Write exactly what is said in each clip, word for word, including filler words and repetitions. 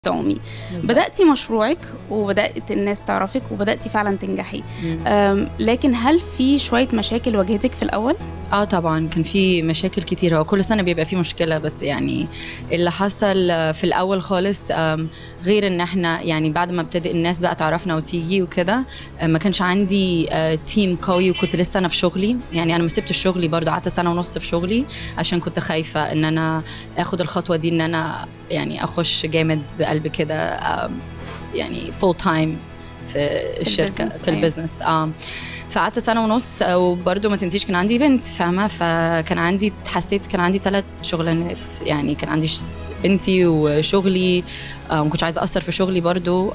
تومي بدأتي مشروعك وبدأت الناس تعرفك وبدأتي فعلا تنجحي. لكن هل في شوية مشاكل واجهتك في الأول؟ اه طبعا كان في مشاكل كتيرة وكل سنة بيبقى في مشكلة، بس يعني اللي حصل في الأول خالص غير ان احنا يعني بعد ما ابتدأ الناس بقى تعرفنا وتيجي وكده ما كانش عندي تيم قوي، وكنت لسه أنا في شغلي. يعني أنا ما سبت الشغلي برضو، قعدت سنة ونص في شغلي عشان كنت خايفة ان انا اخد الخطوة دي، ان انا يعني اخش جامد بقلب كده يعني فول تايم في الشركة في البيزنس. اه فقعدت سنة ونص، وبرضه ما تنسيش كان عندي بنت فاهمة، فكان عندي حسيت كان عندي ثلاث شغلانات. يعني كان عندي بنتي وشغلي، ما كنتش عايزة أثر في شغلي برضه،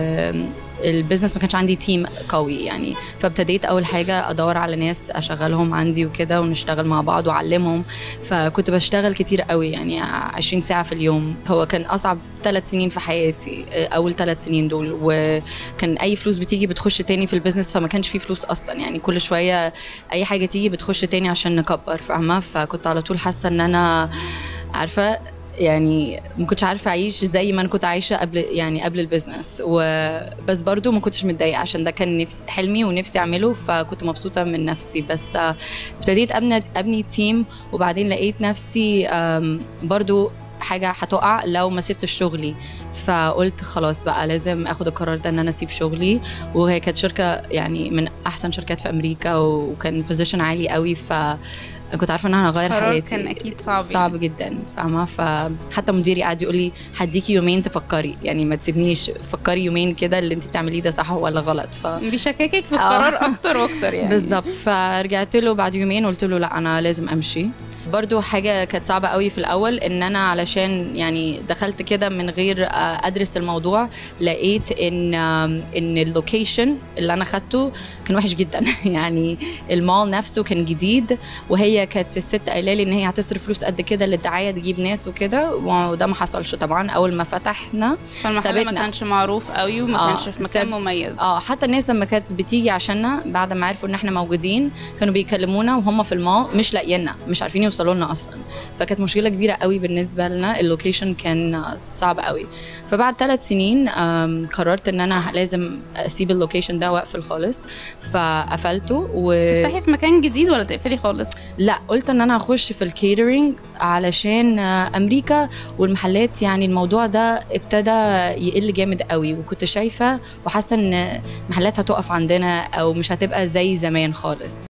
والبزنس ما كانش عندي تيم قوي يعني. فابتديت أول حاجة أدور على ناس أشغلهم عندي وكده، ونشتغل مع بعض وأعلمهم. فكنت بشتغل كتير قوي، يعني عشرين ساعة في اليوم. هو كان أصعب ثلاث سنين في حياتي، أول ثلاث سنين دول، وكان أي فلوس بتيجي بتخش تاني في البزنس، فما كانش فيه فلوس أصلا. يعني كل شوية أي حاجة تيجي بتخش تاني عشان نكبر فاهمة. فكنت على طول حاسة إن أنا عارفة يعني ما كنتش عارفه اعيش زي ما انا كنت عايشه قبل، يعني قبل البيزنس. وبس برضو ما كنتش متضايقه عشان ده كان نفسي حلمي ونفسي اعمله، فكنت مبسوطه من نفسي. بس ابتديت ابني ابني تيم، وبعدين لقيت نفسي برضو حاجه هتقع لو ما سبت شغلي. فقلت خلاص بقى لازم اخد القرار ده ان انا اسيب شغلي. وهي كانت شركه يعني من احسن شركات في امريكا، وكان بوزيشن عالي قوي، ف كنت عارفه ان انا هغير حياتي. كان اكيد صعب صعب يعني. جدا فاهمه. فحتى مديري قاعد يقول لي هديكي يومين تفكري، يعني ما تسيبنيش، فكري يومين كده اللي انت بتعمليه ده صح ولا غلط. ف بيشككك في القرار اكتر واكتر يعني. بالظبط. فرجعت له بعد يومين قلت له لا انا لازم امشي. برضو حاجة كانت صعبة قوي في الأول، إن أنا علشان يعني دخلت كده من غير أدرس الموضوع، لقيت إن إن اللوكيشن اللي أنا خدته كان وحش جدا. يعني المول نفسه كان جديد، وهي كانت الست قايله لي إن هي هتصرف فلوس قد كده للدعاية تجيب ناس وكده، وده ما حصلش طبعا. أول ما فتحنا فالمحل ما كانش معروف قوي، وما آه كانش في مكان سب... مميز. اه حتى الناس لما كانت بتيجي عشاننا بعد ما عرفوا إن إحنا موجودين كانوا بيكلمونا وهم في المول مش لاقينا، مش عارفين يوصلوا لنا اصلا. فكانت مشكله كبيره قوي بالنسبه لنا، اللوكيشن كان صعب قوي. فبعد ثلاث سنين قررت ان انا لازم اسيب اللوكيشن ده واقفل خالص، فقفلته. و تفتحي في مكان جديد ولا تقفلي خالص؟ لا، قلت ان انا هخش في الكيترينج علشان امريكا والمحلات، يعني الموضوع ده ابتدى يقل جامد قوي، وكنت شايفه وحاسه ان محلات هتقف عندنا او مش هتبقى زي زمان خالص.